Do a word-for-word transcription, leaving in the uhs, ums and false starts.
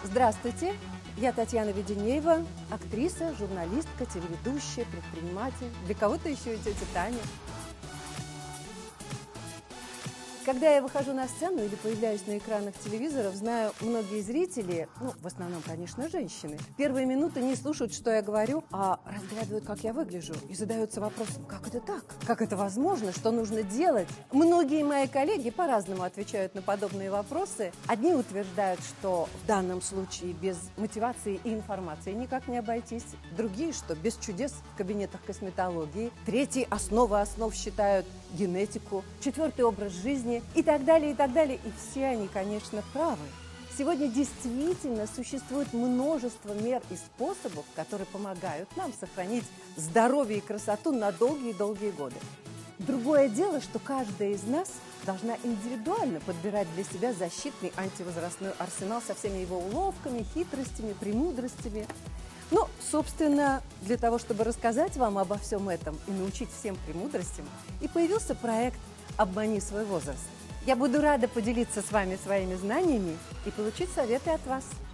Здравствуйте, я Татьяна Веденеева, актриса, журналистка, телеведущая, предприниматель. Для кого-то еще и тетя Таня. Когда я выхожу на сцену или появляюсь на экранах телевизоров, знаю, многие зрители, ну, в основном, конечно, женщины, первые минуты не слушают, что я говорю, а разглядывают, как я выгляжу, и задаются вопросом, как это так? Как это возможно? Что нужно делать? Многие мои коллеги по-разному отвечают на подобные вопросы. Одни утверждают, что в данном случае без мотивации и информации никак не обойтись. Другие, что без чудес в кабинетах косметологии. Третьи основы основ считают генетику. Четвертый образ жизни. И так далее, и так далее. И все они, конечно, правы. Сегодня действительно существует множество мер и способов, которые помогают нам сохранить здоровье и красоту на долгие-долгие годы. Другое дело, что каждая из нас должна индивидуально подбирать для себя защитный антивозрастной арсенал со всеми его уловками, хитростями, премудростями. Ну, собственно, для того, чтобы рассказать вам обо всем этом и научить всем премудростям, и появился проект «Обмани свой возраст». Я буду рада поделиться с вами своими знаниями и получить советы от вас.